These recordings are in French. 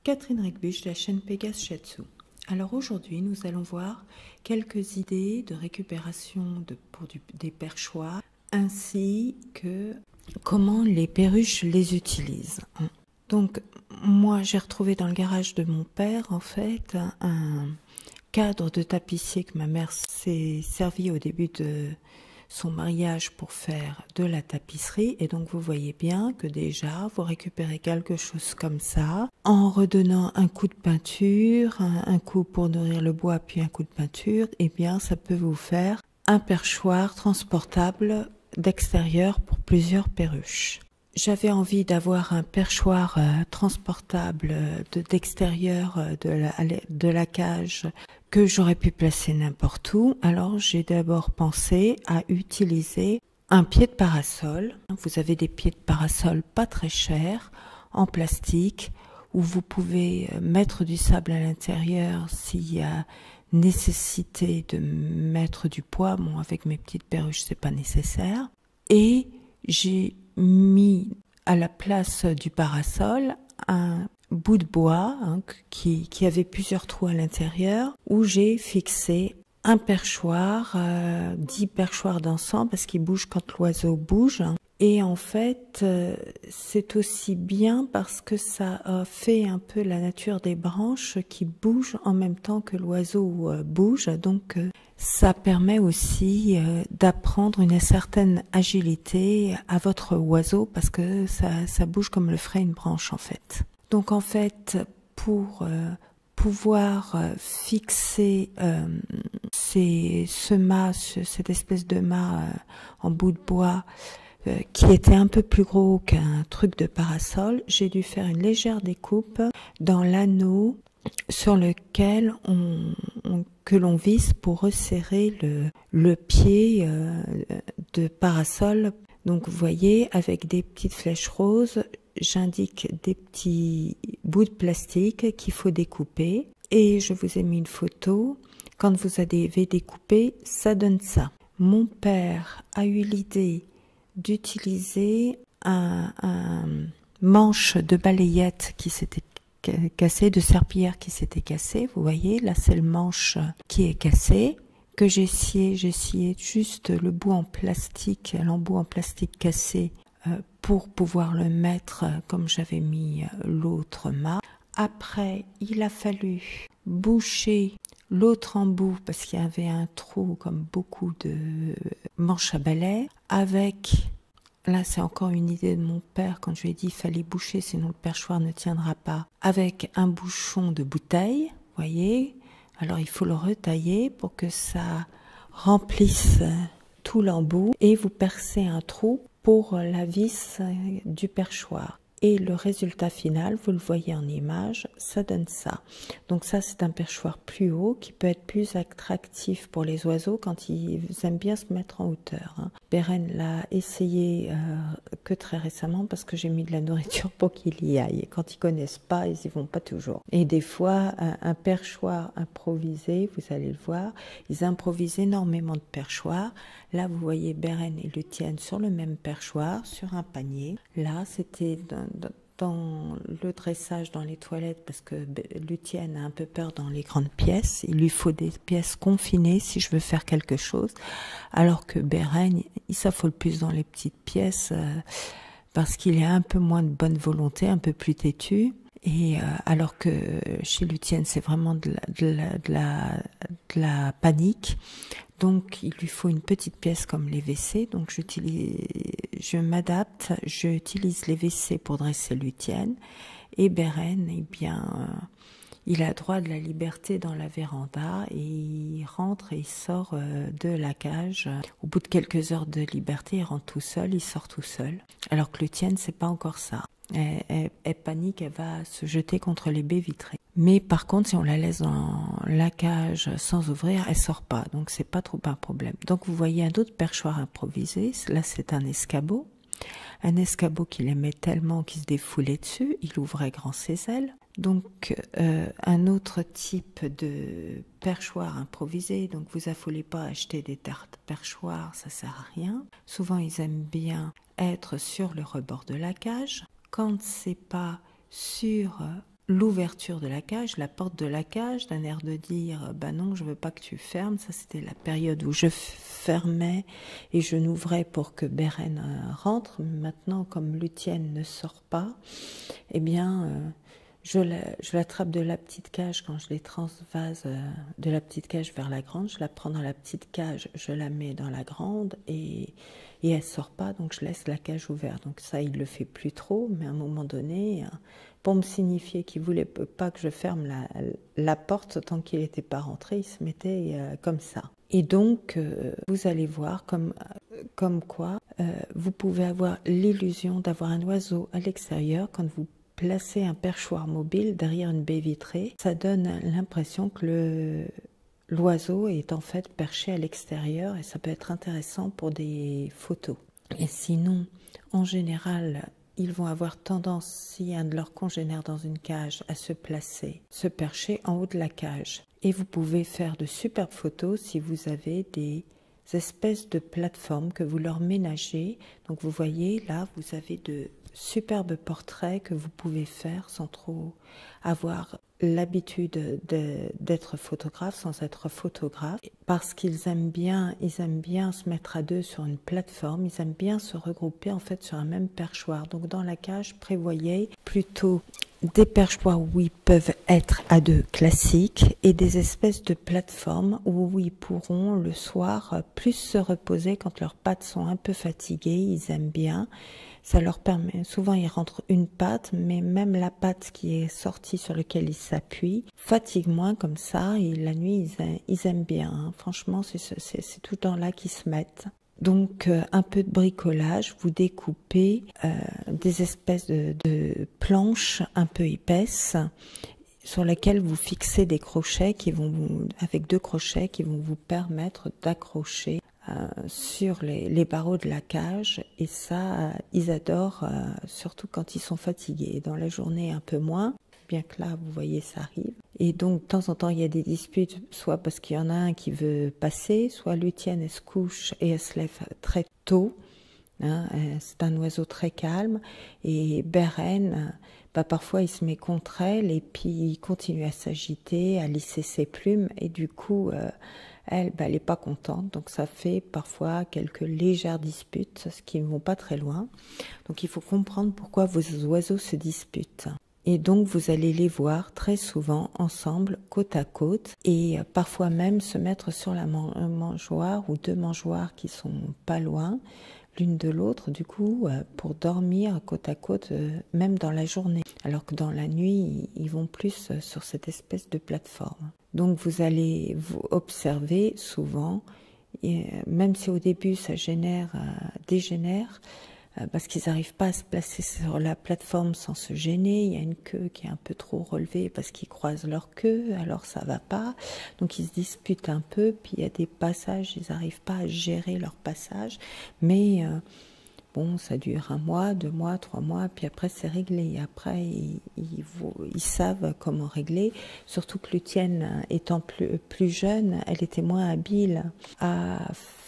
Catherine Recbuch de la chaîne Pégase Shiatsu. Alors aujourd'hui, nous allons voir quelques idées de récupération pour des perchoirs, ainsi que comment les perruches les utilisent. Donc moi, j'ai retrouvé dans le garage de mon père, en fait, un cadre de tapissier que ma mère s'est servi au début de son mariage pour faire de la tapisserie, et donc vous voyez bien que déjà vous récupérez quelque chose comme ça en redonnant un coup de peinture, un coup pour nourrir le bois puis un coup de peinture, et bien ça peut vous faire un perchoir transportable d'extérieur pour plusieurs perruches. J'avais envie d'avoir un perchoir transportable d'extérieur de la cage que j'aurais pu placer n'importe où. Alors j'ai d'abord pensé à utiliser un pied de parasol. Vous avez des pieds de parasol pas très chers, en plastique, où vous pouvez mettre du sable à l'intérieur s'il y a nécessité de mettre du poids. Bon, avec mes petites perruches, c'est pas nécessaire. Et j'ai mis à la place du parasol un bout de bois qui avait plusieurs trous à l'intérieur, où j'ai fixé un perchoir, 10 perchoirs d'ensemble, parce qu'il bouge quand l'oiseau bouge. Et en fait, c'est aussi bien parce que ça fait un peu la nature des branches qui bougent en même temps que l'oiseau bouge. Donc ça permet aussi d'apprendre une certaine agilité à votre oiseau, parce que ça bouge comme le ferait une branche en fait. Donc en fait, pour pouvoir fixer cette espèce de mât en bout de bois qui était un peu plus gros qu'un truc de parasol, j'ai dû faire une légère découpe dans l'anneau sur lequel que l'on visse pour resserrer le pied de parasol. Donc vous voyez, avec des petites flèches roses, j'indique des petits bouts de plastique qu'il faut découper. Et je vous ai mis une photo. Quand vous avez découpé, ça donne ça. Mon père a eu l'idée d'utiliser un manche de balayette qui s'était cassé, de serpillière qui s'était cassé. Vous voyez, là c'est le manche qui est cassé, que j'ai scié juste le bout en plastique, l'embout en plastique cassé, pour pouvoir le mettre comme j'avais mis l'autre mât. Après, il a fallu boucher l'autre embout parce qu'il y avait un trou comme beaucoup de manches à balai. Avec, là c'est encore une idée de mon père, quand je lui ai dit il fallait boucher sinon le perchoir ne tiendra pas, avec un bouchon de bouteille, vous voyez. Alors il faut le retailler pour que ça remplisse tout l'embout, et vous percez un trou pour la vis du perchoir. Et le résultat final, vous le voyez en image, ça donne ça. Donc ça, c'est un perchoir plus haut qui peut être plus attractif pour les oiseaux quand ils aiment bien se mettre en hauteur. Beren l'a essayé que très récemment parce que j'ai mis de la nourriture pour qu'il y aille. Et quand ils connaissent pas, ils y vont pas toujours. Et des fois, un perchoir improvisé, vous allez le voir, ils improvisent énormément de perchoirs. Là, vous voyez Beren et Lucienne sur le même perchoir, sur un panier. Là, c'était dans le dressage dans les toilettes, parce que Lucienne a un peu peur dans les grandes pièces. Il lui faut des pièces confinées si je veux faire quelque chose. Alors que Beren, il s'affole plus dans les petites pièces parce qu'il est un peu moins de bonne volonté, un peu plus têtu. Et alors que chez Lucienne, c'est vraiment de la panique. Donc, il lui faut une petite pièce comme les WC. Donc, je m'adapte, j'utilise les WC pour dresser Lucienne. Et Beren, eh bien, il a droit de la liberté dans la véranda, et il rentre et il sort de la cage. Au bout de quelques heures de liberté, il rentre tout seul, il sort tout seul. Alors que Lucienne, c'est pas encore ça. Elle panique, elle va se jeter contre les baies vitrées. Mais par contre, si on la laisse dans la cage sans ouvrir, elle sort pas. Donc c'est pas trop un problème. Donc vous voyez un autre perchoir improvisé. Là, c'est un escabeau. Un escabeau qu'il aimait tellement qu'il se défoulait dessus. Il ouvrait grand ses ailes. Donc un autre type de perchoir improvisé. Donc vous affolez pas à acheter des tartes perchoirs, ça sert à rien. Souvent ils aiment bien être sur le rebord de la cage. Quand c'est pas sur l'ouverture de la cage, la porte de la cage, d'un air de dire bah non, je veux pas que tu fermes. Ça, c'était la période où je fermais et je n'ouvrais pour que Beren rentre. Maintenant, comme Lucienne ne sort pas, eh bien je l'attrape de la petite cage quand je les transvase de la petite cage vers la grande. Je la prends dans la petite cage, je la mets dans la grande et elle sort pas, donc je laisse la cage ouverte. Donc ça, il le fait plus trop, mais à un moment donné, pour me signifier qu'il voulait pas que je ferme la porte tant qu'il n'était pas rentré, il se mettait comme ça. Et donc, vous allez voir comme quoi vous pouvez avoir l'illusion d'avoir un oiseau à l'extérieur quand vous placez un perchoir mobile derrière une baie vitrée. Ça donne l'impression que l'oiseau est en fait perché à l'extérieur et ça peut être intéressant pour des photos. Et sinon, en général, ils vont avoir tendance, si un de leurs congénères dans une cage, à se percher en haut de la cage. Et vous pouvez faire de superbes photos si vous avez des espèces de plateformes que vous leur ménagez. Donc vous voyez, là, vous avez de superbes portraits que vous pouvez faire sans trop avoir l'habitude d'être photographe, sans être photographe, parce qu'ils aiment bien se mettre à deux sur une plateforme, ils aiment bien se regrouper en fait sur un même perchoir. Donc dans la cage, prévoyez plutôt des perchoirs où ils peuvent être à deux classiques et des espèces de plateformes où ils pourront le soir plus se reposer quand leurs pattes sont un peu fatiguées, ils aiment bien. Ça leur permet, souvent ils rentrent une patte, mais même la patte qui est sortie sur laquelle ils s'appuient fatigue moins comme ça, et la nuit ils aiment bien, hein. Franchement c'est tout le temps là qu'ils se mettent. Donc un peu de bricolage, vous découpez des espèces de planches un peu épaisses sur lesquelles vous fixez des crochets avec 2 crochets qui vont vous permettre d'accrocher sur les barreaux de la cage, et ça ils adorent, surtout quand ils sont fatigués. Dans la journée un peu moins, bien que là vous voyez ça arrive. Et donc de temps en temps il y a des disputes, soit parce qu'il y en a un qui veut passer, soit Lucienne elle se couche et elle se lève très tôt, hein, c'est un oiseau très calme, et Beren parfois il se met contre elle et puis il continue à s'agiter, à lisser ses plumes, et du coup elle n'est pas contente, donc ça fait parfois quelques légères disputes, ce qui ne vont pas très loin. Donc il faut comprendre pourquoi vos oiseaux se disputent. Et donc vous allez les voir très souvent ensemble, côte à côte, et parfois même se mettre sur la mangeoire ou 2 mangeoires qui sont pas loin l'une de l'autre, du coup, pour dormir côte à côte, même dans la journée. Alors que dans la nuit, ils vont plus sur cette espèce de plateforme. Donc vous allez vous observer souvent, et même si au début ça dégénère, parce qu'ils n'arrivent pas à se placer sur la plateforme sans se gêner. Il y a une queue qui est un peu trop relevée parce qu'ils croisent leur queue, alors ça va pas. Donc ils se disputent un peu, puis il y a des passages, ils n'arrivent pas à gérer leur passage. Mais bon, ça dure 1 mois, 2 mois, 3 mois, puis après c'est réglé. Après, ils savent comment régler. Surtout que Lucienne, étant plus jeune, elle était moins habile à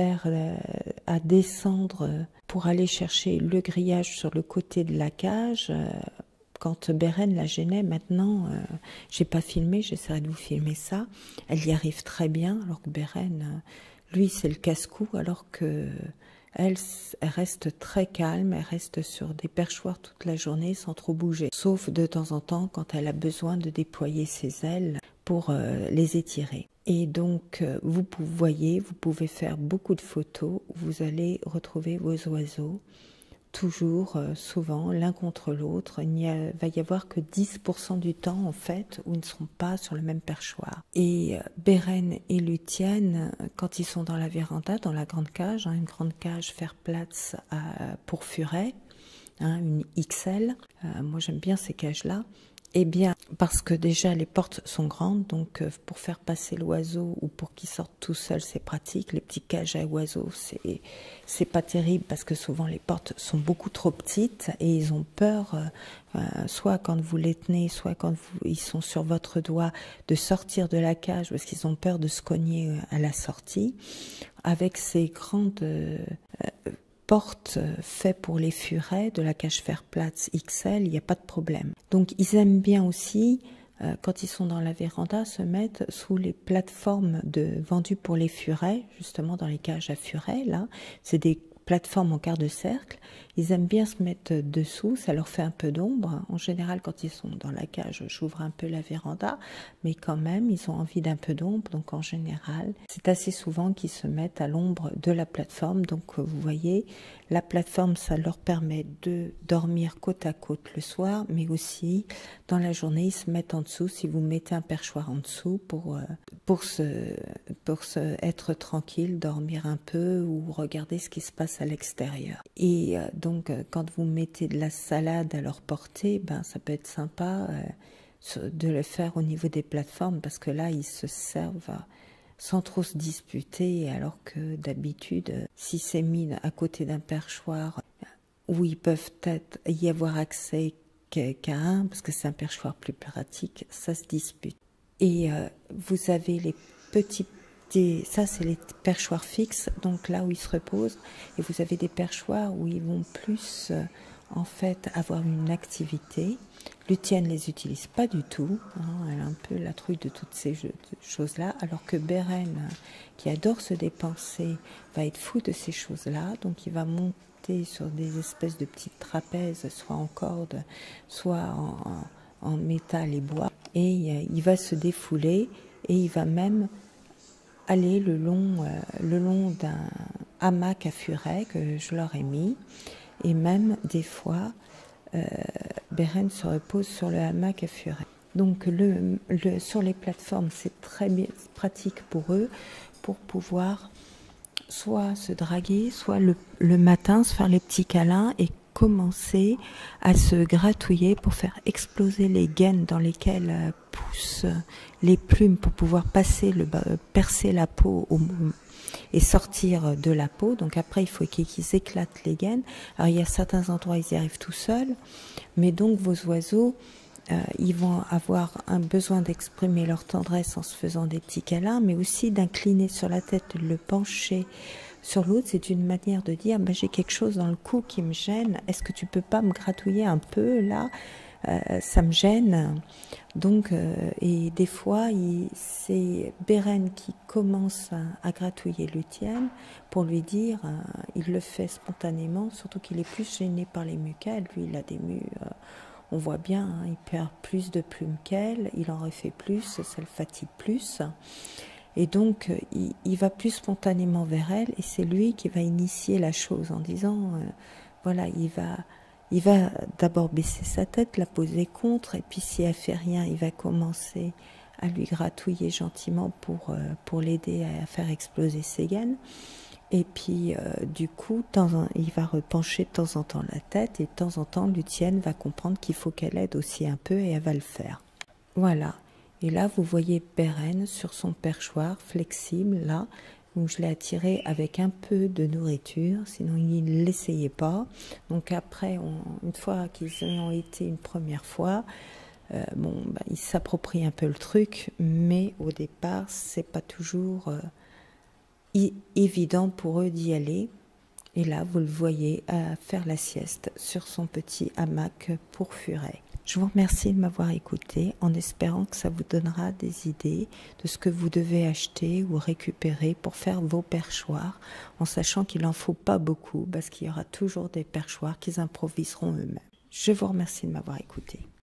descendre pour aller chercher le grillage sur le côté de la cage. Quand Beren la gênait, maintenant, j'ai pas filmé, j'essaierai de vous filmer ça. Elle y arrive très bien, alors que Beren, lui, c'est le casse-cou, alors que elle reste très calme, elle reste sur des perchoirs toute la journée sans trop bouger. Sauf de temps en temps quand elle a besoin de déployer ses ailes pour les étirer. Et donc, vous pouvez faire beaucoup de photos où vous allez retrouver vos oiseaux, toujours, souvent, l'un contre l'autre. Va y avoir que 10% du temps, en fait, où ils ne seront pas sur le même perchoir. Et Beren et Lucienne, quand ils sont dans la véranda, dans la grande cage, une grande cage faire place pour furet, une XL, moi j'aime bien ces cages-là. Eh bien, parce que déjà les portes sont grandes, donc pour faire passer l'oiseau ou pour qu'il sorte tout seul, c'est pratique. Les petits cages à oiseaux, c'est pas terrible parce que souvent les portes sont beaucoup trop petites et ils ont peur, soit quand vous les tenez, soit quand ils sont sur votre doigt, de sortir de la cage parce qu'ils ont peur de se cogner à la sortie. Avec ces grandes porte-fait pour les furets de la cage Fairplatz XL, il n'y a pas de problème. Donc ils aiment bien aussi, quand ils sont dans la véranda, se mettre sous les plateformes vendues pour les furets, justement dans les cages à furets, là. C'est des plateformes en quart de cercle. Ils aiment bien se mettre dessous, ça leur fait un peu d'ombre. En général, quand ils sont dans la cage, j'ouvre un peu la véranda, mais quand même, ils ont envie d'un peu d'ombre. Donc en général, c'est assez souvent qu'ils se mettent à l'ombre de la plateforme. Donc vous voyez, la plateforme, ça leur permet de dormir côte à côte le soir, mais aussi dans la journée, ils se mettent en dessous. Si vous mettez un perchoir en dessous pour être tranquille, dormir un peu ou regarder ce qui se passe à l'extérieur. Et donc, quand vous mettez de la salade à leur portée, ben, ça peut être sympa de le faire au niveau des plateformes parce que là, ils se servent sans trop se disputer, alors que d'habitude, si c'est mis à côté d'un perchoir où ils peuvent peut-être y avoir accès qu'à un, parce que c'est un perchoir plus pratique, ça se dispute. Et vous avez les petits, ça c'est les perchoirs fixes, donc là où ils se reposent, et vous avez des perchoirs où ils vont plus en fait avoir une activité. Lucienne les utilise pas du tout, hein, elle a un peu la trouille de toutes ces choses-là, alors que Beren, qui adore se dépenser, va être fou de ces choses-là, donc il va monter sur des espèces de petites trapèzes, soit en corde, soit en métal et bois, et il va se défouler et il va même aller le long d'un hamac à furet que je leur ai mis, et même des fois Beren se repose sur le hamac à furet. Donc sur les plateformes, c'est très bien, pratique pour eux pour pouvoir soit se draguer, soit le matin se faire les petits câlins et commencer à se gratouiller pour faire exploser les gaines dans lesquelles poussent les plumes pour pouvoir percer la peau et sortir de la peau. Donc après, il faut qu'ils éclatent les gaines. Alors il y a certains endroits, ils y arrivent tout seuls, mais donc vos oiseaux, ils vont avoir un besoin d'exprimer leur tendresse en se faisant des petits câlins, mais aussi d'incliner sur la tête, de le pencher sur l'autre. C'est une manière de dire, ben, j'ai quelque chose dans le cou qui me gêne, est-ce que tu peux pas me gratouiller un peu là, ça me gêne. Donc, et des fois, c'est Beren qui commence à gratouiller Lucienne pour lui dire, il le fait spontanément, surtout qu'il est plus gêné par les muquets. Lui, il a des on voit bien, hein, il perd plus de plumes qu'elle, il en refait plus, ça le fatigue plus. Et donc, il va plus spontanément vers elle, et c'est lui qui va initier la chose en disant, voilà, il va d'abord baisser sa tête, la poser contre, et puis si elle fait rien, il va commencer à lui gratouiller gentiment pour l'aider à faire exploser ses gaines. Et puis, du coup, il va repencher de temps en temps la tête, et de temps en temps, Lucienne va comprendre qu'il faut qu'elle aide aussi un peu, et elle va le faire. Voilà. Et là, vous voyez Beren sur son perchoir flexible, là, où je l'ai attiré avec un peu de nourriture, sinon il ne l'essayait pas. Donc après, une fois qu'ils y ont été une première fois, ils s'approprient un peu le truc, mais au départ, c'est pas toujours évident pour eux d'y aller. Et là, vous le voyez faire la sieste sur son petit hamac pour furet. Je vous remercie de m'avoir écouté, en espérant que ça vous donnera des idées de ce que vous devez acheter ou récupérer pour faire vos perchoirs, en sachant qu'il n'en faut pas beaucoup, parce qu'il y aura toujours des perchoirs qu'ils improviseront eux-mêmes. Je vous remercie de m'avoir écouté.